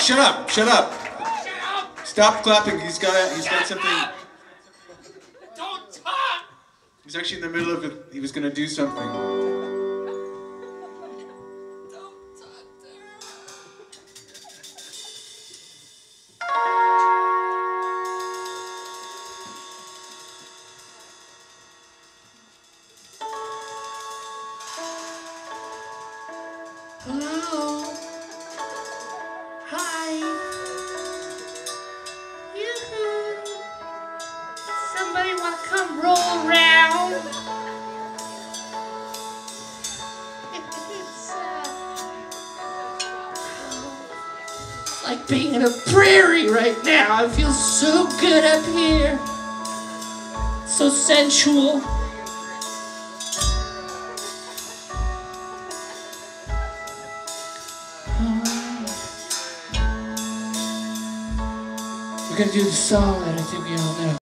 shut up! Shut up! Shut up! Stop clapping. He's got something. Up. Don't talk! He's actually in the middle of it. He was gonna do something. Don't talk to her. Hello. Hi. Yoo-hoo. Somebody want to come roll around? It's like being in a prairie right now. I feel so good up here. So sensual. We're gonna do the song that I think we all know.